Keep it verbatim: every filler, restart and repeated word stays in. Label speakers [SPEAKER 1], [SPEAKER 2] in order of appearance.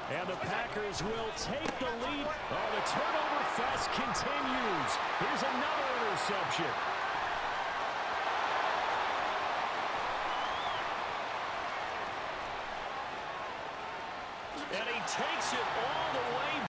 [SPEAKER 1] And the Packers will take the lead. Oh, the turnover fest continues. Here's another interception. And he takes it all the way